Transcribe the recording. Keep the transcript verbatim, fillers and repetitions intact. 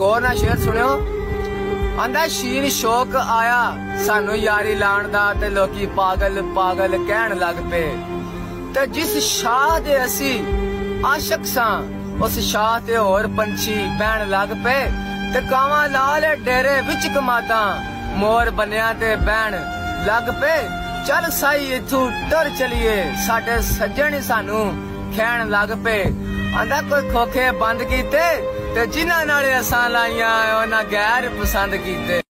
और ना शेर सुनियो। आंदा शीर शौक आया सानू यारी लाण दा ते लोकी पागल पागल कहन लग पे। ते जिस शाह दे असी आशक सां उस शाह ते होर पंछी बहन लग पे। ते कावां लाल डेरे विच कमादा मोर बनिया ते बहन लग पे। चल साई इथू टुर चलिए साडे सज्जन सानू खैन लग पे। आंदा कोई खोखे बंद कीते ते जिन्हां नाल असां लाइयां उन्हां गैर पसंद कीते।